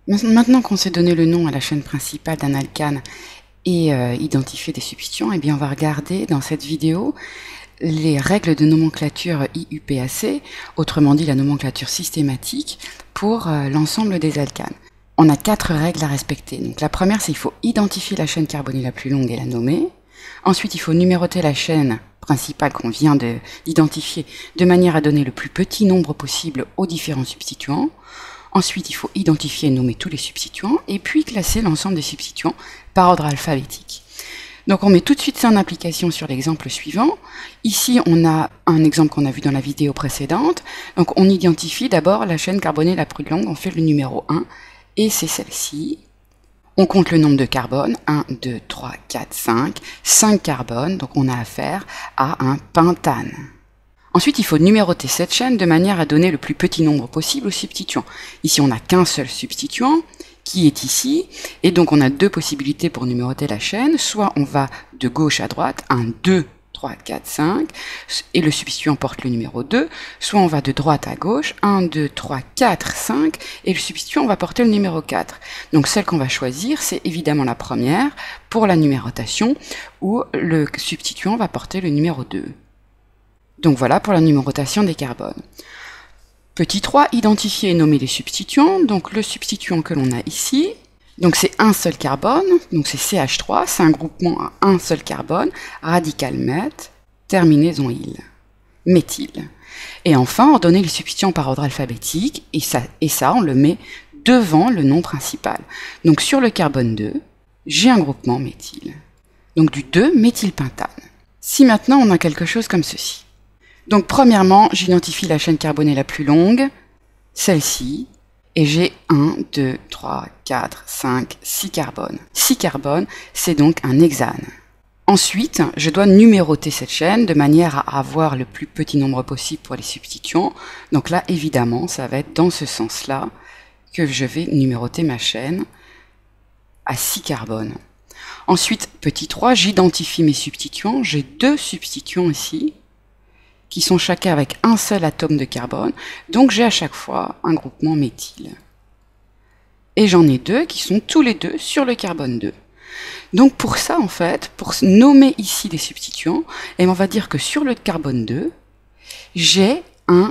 Maintenant qu'on s'est donné le nom à la chaîne principale d'un alcane et identifié des substituants, eh bien on va regarder dans cette vidéo les règles de nomenclature IUPAC, autrement dit la nomenclature systématique pour l'ensemble des alcanes. On a 4 règles à respecter. Donc la première, c'est qu'il faut identifier la chaîne carbonée la plus longue et la nommer. Ensuite, il faut numéroter la chaîne principale qu'on vient d'identifier de manière à donner le plus petit nombre possible aux différents substituants. Ensuite, il faut identifier et nommer tous les substituants, et puis classer l'ensemble des substituants par ordre alphabétique. Donc on met tout de suite ça en application sur l'exemple suivant. Ici, on a un exemple qu'on a vu dans la vidéo précédente. Donc on identifie d'abord la chaîne carbonée la plus longue, on fait le numéro 1, et c'est celle-ci. On compte le nombre de carbones, 1, 2, 3, 4, 5, 5 carbones, donc on a affaire à un pentane. Ensuite, il faut numéroter cette chaîne de manière à donner le plus petit nombre possible aux substituants. Ici, on n'a qu'un seul substituant, qui est ici, et donc on a 2 possibilités pour numéroter la chaîne. Soit on va de gauche à droite, 1, 2, 3, 4, 5, et le substituant porte le numéro 2, soit on va de droite à gauche, 1, 2, 3, 4, 5, et le substituant va porter le numéro 4. Donc celle qu'on va choisir, c'est évidemment la première, pour la numérotation, où le substituant va porter le numéro 2. Donc voilà pour la numérotation des carbones. Petit 3, identifier et nommer les substituants. Donc le substituant que l'on a ici, donc c'est un seul carbone, donc c'est CH3, c'est un groupement à un seul carbone, radical meth, terminaison -il, méthyle. Et enfin, ordonner les substituants par ordre alphabétique, et ça on le met devant le nom principal. Donc sur le carbone 2, j'ai un groupement méthyle. Donc du 2-méthylpentane. Si maintenant on a quelque chose comme ceci. Donc premièrement, j'identifie la chaîne carbonée la plus longue, celle-ci, et j'ai 1, 2, 3, 4, 5, 6 carbones. 6 carbones, c'est donc un hexane. Ensuite, je dois numéroter cette chaîne de manière à avoir le plus petit nombre possible pour les substituants. Donc là, évidemment, ça va être dans ce sens-là que je vais numéroter ma chaîne à 6 carbones. Ensuite, petit 3, j'identifie mes substituants. J'ai 2 substituants ici, qui sont chacun avec un seul atome de carbone, donc j'ai à chaque fois un groupement méthyle. Et j'en ai 2 qui sont tous les deux sur le carbone 2. Donc pour ça, en fait, pour nommer ici les substituants, on va dire que sur le carbone 2, j'ai un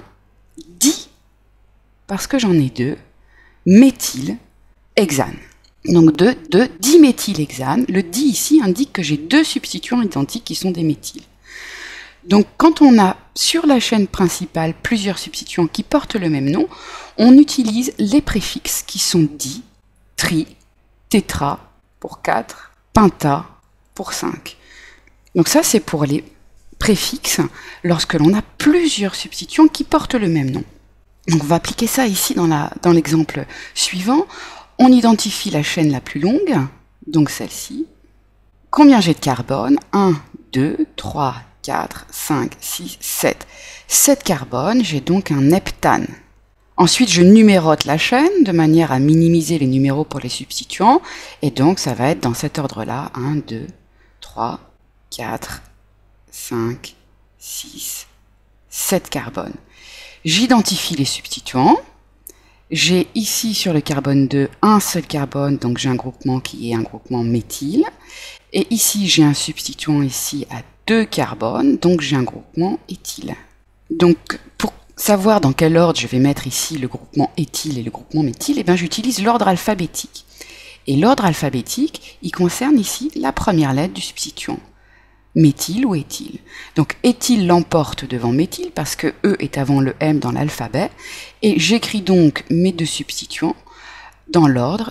parce que j'en ai 2, méthylhexane. Donc de diméthylhexane. Le di ici indique que j'ai 2 substituants identiques qui sont des méthyles. Donc quand on a sur la chaîne principale plusieurs substituants qui portent le même nom, on utilise les préfixes qui sont di, tri, tétra pour 4, penta pour 5. Donc ça c'est pour les préfixes lorsque l'on a plusieurs substituants qui portent le même nom. Donc on va appliquer ça ici dans l'exemple suivant. On identifie la chaîne la plus longue, donc celle-ci. Combien j'ai de carbone? 1, 2, 3, 4, 5, 6, 7. 7 carbones, j'ai donc un heptane. Ensuite, je numérote la chaîne de manière à minimiser les numéros pour les substituants. Et donc, ça va être dans cet ordre-là. 1, 2, 3, 4, 5, 6, 7 carbones. J'identifie les substituants. J'ai ici sur le carbone 2 un seul carbone, donc j'ai un groupement qui est un groupement méthyle. Et ici, j'ai un substituant ici à 2 carbones, donc j'ai un groupement éthyle. Donc pour savoir dans quel ordre je vais mettre ici le groupement éthyle et le groupement méthyle, j'utilise l'ordre alphabétique. Et l'ordre alphabétique, il concerne ici la première lettre du substituant. Méthyle ou éthyle. Donc éthyle l'emporte devant méthyle parce que E est avant le M dans l'alphabet. Et j'écris donc mes 2 substituants dans l'ordre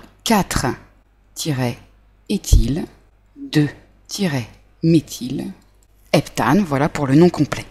4-éthyle, 2-méthyle, heptane, voilà pour le nom complet.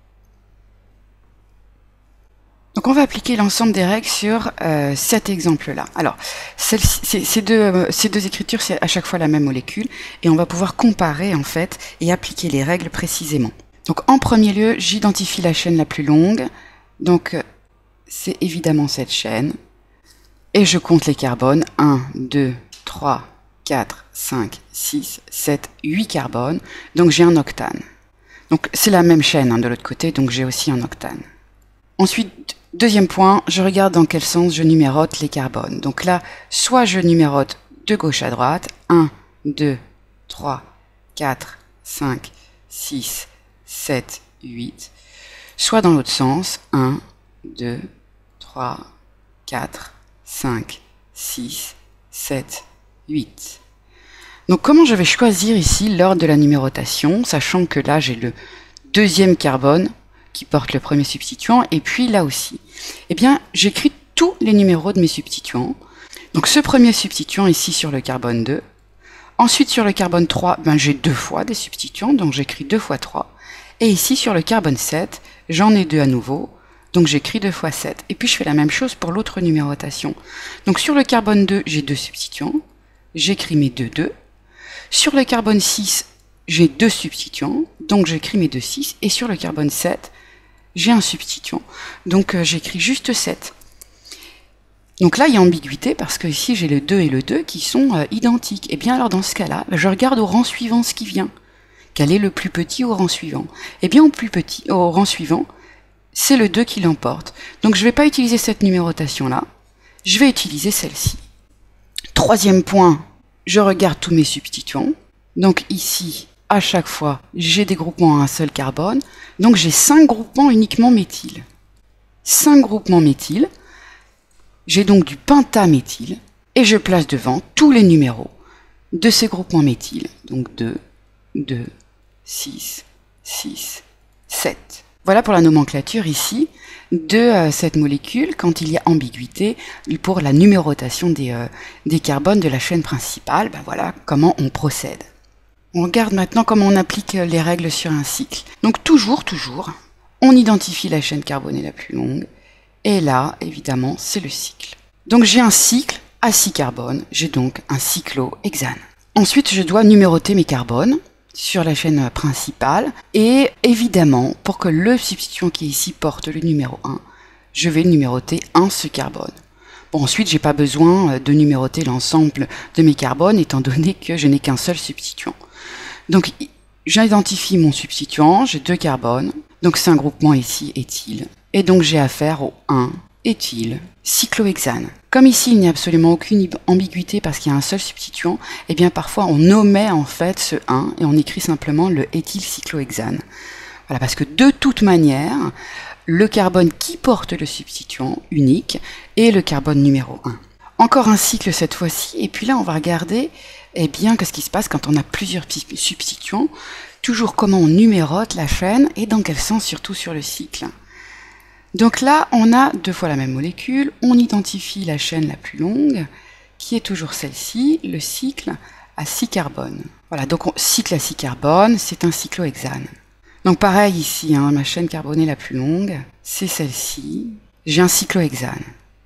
Donc on va appliquer l'ensemble des règles sur cet exemple-là. Alors, ces deux écritures, c'est à chaque fois la même molécule, et on va pouvoir comparer en fait et appliquer les règles précisément. Donc en premier lieu, j'identifie la chaîne la plus longue, donc c'est évidemment cette chaîne, et je compte les carbones, 1, 2, 3, 4, 5, 6, 7, 8 carbones, donc j'ai un octane. Donc c'est la même chaîne de l'autre côté, donc j'ai aussi un octane. Ensuite, Deuxième point, je regarde dans quel sens je numérote les carbones. Donc là, soit je numérote de gauche à droite, 1, 2, 3, 4, 5, 6, 7, 8, soit dans l'autre sens, 1, 2, 3, 4, 5, 6, 7, 8. Donc comment je vais choisir ici l'ordre de la numérotation, sachant que là j'ai le deuxième carbone qui porte le premier substituant, et puis là aussi. Eh bien, j'écris tous les numéros de mes substituants. Donc ce premier substituant ici sur le carbone 2. Ensuite sur le carbone 3, ben, j'ai deux fois des substituants, donc j'écris 2 fois 3. Et ici sur le carbone 7, j'en ai deux à nouveau, donc j'écris 2 fois 7. Et puis je fais la même chose pour l'autre numérotation. Donc sur le carbone 2, j'ai deux substituants, j'écris mes 2 2. Sur le carbone 6, j'ai deux substituants, donc j'écris mes 2 6. Et sur le carbone 7, j'ai un substituant, donc j'écris juste 7. Donc là, il y a ambiguïté parce que ici, j'ai le 2 et le 2 qui sont identiques. Et bien alors, dans ce cas-là, je regarde au rang suivant ce qui vient. Quel est le plus petit au rang suivant? Eh bien, au rang suivant, c'est le 2 qui l'emporte. Donc, je ne vais pas utiliser cette numérotation-là. Je vais utiliser celle-ci. Troisième point, je regarde tous mes substituants. Donc ici, à chaque fois, j'ai des groupements à un seul carbone. Donc j'ai 5 groupements uniquement méthyle. 5 groupements méthyle. J'ai donc du pentaméthyle. Et je place devant tous les numéros de ces groupements méthyle. Donc 2, 2, 6, 6, 7. Voilà pour la nomenclature ici de cette molécule quand il y a ambiguïté pour la numérotation des carbones de la chaîne principale. Ben voilà comment on procède. On regarde maintenant comment on applique les règles sur un cycle. Donc toujours, on identifie la chaîne carbonée la plus longue. Et là, évidemment, c'est le cycle. Donc j'ai un cycle à 6 carbones. J'ai donc un cyclohexane. Ensuite, je dois numéroter mes carbones sur la chaîne principale. Et évidemment, pour que le substituant qui est ici porte le numéro 1, je vais numéroter ce carbone. Bon, ensuite, j'ai pas besoin de numéroter l'ensemble de mes carbones, étant donné que je n'ai qu'un seul substituant. Donc, j'identifie mon substituant, j'ai 2 carbones, donc c'est un groupement ici éthyle. Et donc, j'ai affaire au 1 éthyle cyclohexane. Comme ici, il n'y a absolument aucune ambiguïté parce qu'il y a un seul substituant, eh bien parfois on omet en fait ce 1 et on écrit simplement le éthylcyclohexane. Voilà, parce que de toute manière, le carbone qui porte le substituant unique est le carbone numéro 1. Encore un cycle cette fois-ci, et puis là on va regarder eh bien, qu'est-ce qui se passe quand on a plusieurs substituants, toujours comment on numérote la chaîne et dans quel sens surtout sur le cycle. Donc là, on a 2 fois la même molécule, on identifie la chaîne la plus longue, qui est toujours celle-ci, le cycle à 6 carbones. Voilà, donc cycle à 6 carbones, c'est un cyclohexane. Donc pareil ici, hein, ma chaîne carbonée la plus longue, c'est celle-ci, j'ai un cyclohexane.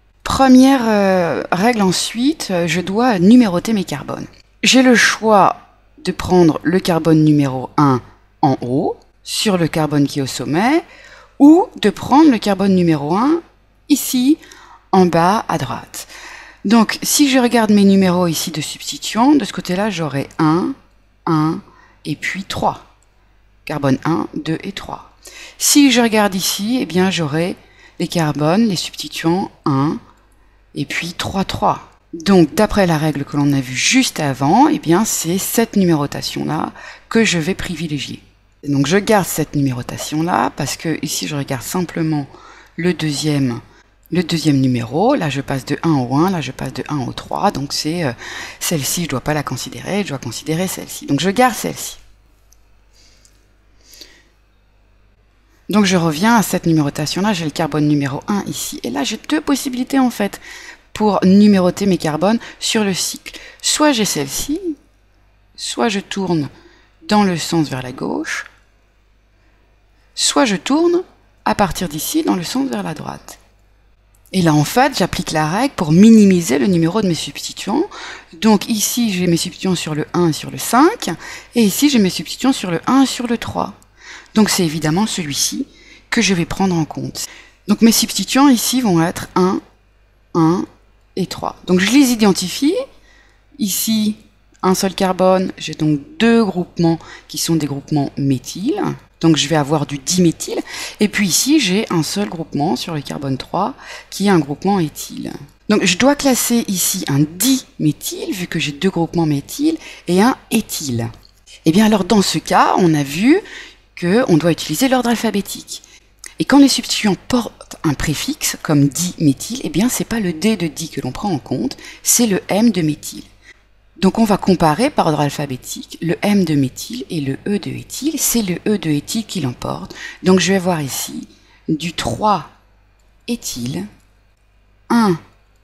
Première règle ensuite, je dois numéroter mes carbones. J'ai le choix de prendre le carbone numéro 1 en haut, sur le carbone qui est au sommet, ou de prendre le carbone numéro 1 ici, en bas à droite. Donc, si je regarde mes numéros ici de substituants, de ce côté-là, j'aurai 1, 1, et puis 3. Carbone 1, 2 et 3. Si je regarde ici, eh bien, j'aurai les carbones, les substituants 1, et puis 3, 3. Donc, d'après la règle que l'on a vue juste avant, eh bien, c'est cette numérotation-là que je vais privilégier. Et donc, je garde cette numérotation-là parce que ici, je regarde simplement le deuxième numéro. Là, je passe de 1 au 1, là, je passe de 1 au 3. Donc, c'est celle-ci, je ne dois pas la considérer, je dois considérer celle-ci. Donc, je garde celle-ci. Donc, je reviens à cette numérotation-là. J'ai le carbone numéro 1 ici. Et là, j'ai 2 possibilités, en fait, pour numéroter mes carbones sur le cycle. Soit j'ai celle-ci, soit je tourne dans le sens vers la gauche, soit je tourne à partir d'ici dans le sens vers la droite. Et là, en fait, j'applique la règle pour minimiser le numéro de mes substituants. Donc ici, j'ai mes substituants sur le 1 et sur le 5, et ici, j'ai mes substituants sur le 1 et sur le 3. Donc c'est évidemment celui-ci que je vais prendre en compte. Donc mes substituants ici vont être 1, 1 et 3. Donc je les identifie. Ici, un seul carbone, j'ai donc 2 groupements qui sont des groupements méthyles. Donc je vais avoir du diméthyle. Et puis ici, j'ai un seul groupement sur le carbone 3 qui est un groupement éthyle. Donc je dois classer ici un diméthyle, vu que j'ai deux groupements méthyle, et un éthyle. Et bien alors dans ce cas, on a vu qu'on doit utiliser l'ordre alphabétique. Et quand les substituants portent un préfixe, comme diméthyle, eh bien c'est pas le D de di que l'on prend en compte, c'est le M de méthyle. Donc on va comparer par ordre alphabétique le M de méthyle et le E de éthyle. C'est le E de éthyle qui l'emporte. Donc je vais voir ici du 3 éthyle, 1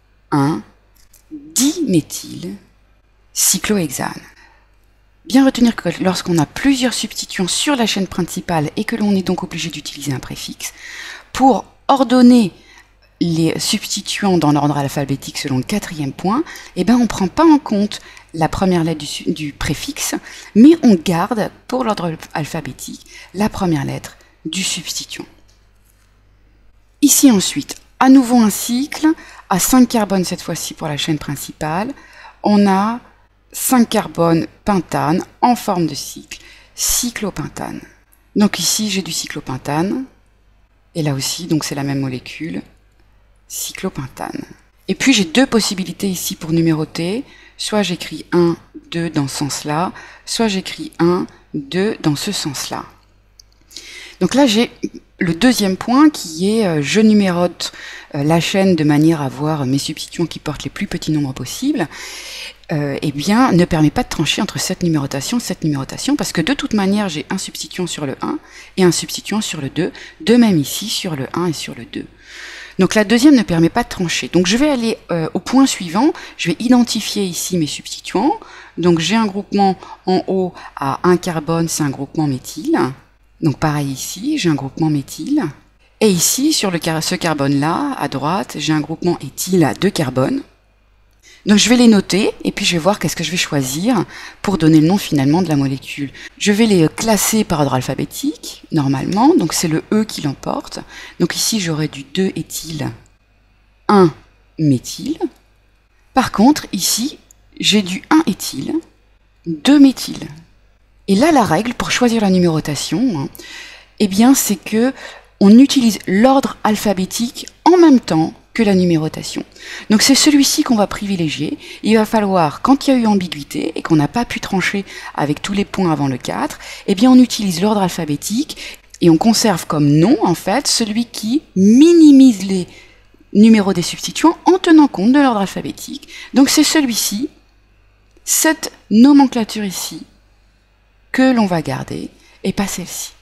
diméthyle, cyclohexane. Bien retenir que lorsqu'on a plusieurs substituants sur la chaîne principale et que l'on est donc obligé d'utiliser un préfixe, pour ordonner les substituants dans l'ordre alphabétique selon le quatrième point, eh ben on ne prend pas en compte la première lettre du préfixe, mais on garde pour l'ordre alphabétique la première lettre du substituant. Ici ensuite, à nouveau un cycle, à 5 carbones cette fois-ci pour la chaîne principale, on a 5 carbones pentane en forme de cycle, cyclopentane. Donc ici j'ai du cyclopentane, et là aussi donc c'est la même molécule, cyclopentane. Et puis j'ai deux possibilités ici pour numéroter, soit j'écris 1, 2 dans ce sens-là, soit j'écris 1, 2 dans ce sens-là. Donc là j'ai le deuxième point qui est je numérote la chaîne de manière à avoir mes substituants qui portent les plus petits nombres possibles. Eh bien, ne permet pas de trancher entre cette numérotation, parce que de toute manière, j'ai un substituant sur le 1 et un substituant sur le 2, de même ici sur le 1 et sur le 2. Donc la deuxième ne permet pas de trancher. Donc je vais aller au point suivant, je vais identifier ici mes substituants. Donc j'ai un groupement en haut à 1 carbone, c'est un groupement méthyle. Donc pareil ici, j'ai un groupement méthyle. Et ici, sur ce carbone-là, à droite, j'ai un groupement éthyle à 2 carbones. Donc je vais les noter et puis je vais voir qu'est-ce que je vais choisir pour donner le nom finalement de la molécule. Je vais les classer par ordre alphabétique, normalement, donc c'est le E qui l'emporte. Donc ici j'aurai du 2 éthyle, 1 méthyle. Par contre, ici, j'ai du 1 éthyle, 2 méthyle. Et là, la règle pour choisir la numérotation, eh bien c'est que on utilise l'ordre alphabétique en même temps que la numérotation. Donc c'est celui-ci qu'on va privilégier. Il va falloir, quand il y a eu ambiguïté et qu'on n'a pas pu trancher avec tous les points avant le 4, eh bien on utilise l'ordre alphabétique et on conserve comme nom, en fait, celui qui minimise les numéros des substituants en tenant compte de l'ordre alphabétique. Donc c'est celui-ci, cette nomenclature ici, que l'on va garder et pas celle-ci.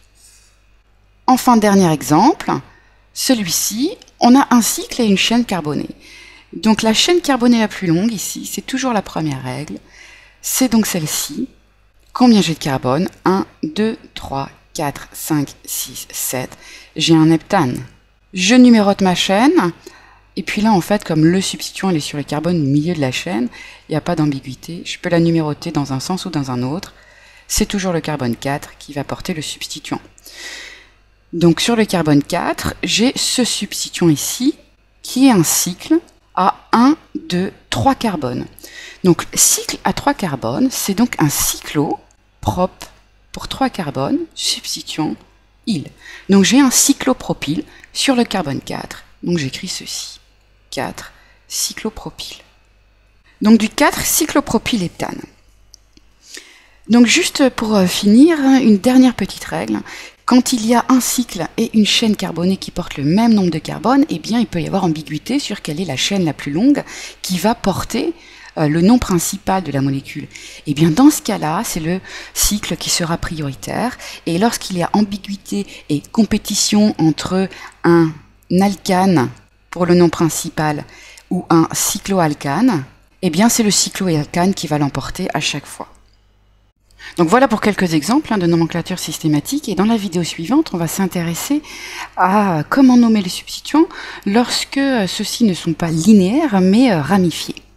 Enfin, dernier exemple, celui-ci, on a un cycle et une chaîne carbonée. Donc la chaîne carbonée la plus longue ici, c'est toujours la première règle, c'est donc celle-ci. Combien j'ai de carbone? 1, 2, 3, 4, 5, 6, 7. J'ai un heptane. Je numérote ma chaîne, et puis là en fait, comme le substituant il est sur le carbone au milieu de la chaîne, il n'y a pas d'ambiguïté, je peux la numéroter dans un sens ou dans un autre. C'est toujours le carbone 4 qui va porter le substituant. Donc sur le carbone 4, j'ai ce substituant ici, qui est un cycle à 1, 2, 3 carbones. Donc cycle à 3 carbones, c'est donc un cyclo propre pour 3 carbones, substituant il. Donc j'ai un cyclopropyle sur le carbone 4, donc j'écris ceci, 4 cyclopropyle. Donc du 4 cyclopropylheptane. Donc juste pour finir, une dernière petite règle. Quand il y a un cycle et une chaîne carbonée qui portent le même nombre de carbones, eh bien il peut y avoir ambiguïté sur quelle est la chaîne la plus longue qui va porter le nom principal de la molécule. Et bien dans ce cas-là, c'est le cycle qui sera prioritaire. Et lorsqu'il y a ambiguïté et compétition entre un alcane pour le nom principal ou un cycloalcane, eh bien c'est le cycloalcane qui va l'emporter à chaque fois. Donc voilà pour quelques exemples de nomenclature systématique, et dans la vidéo suivante, on va s'intéresser à comment nommer les substituants lorsque ceux-ci ne sont pas linéaires mais ramifiés.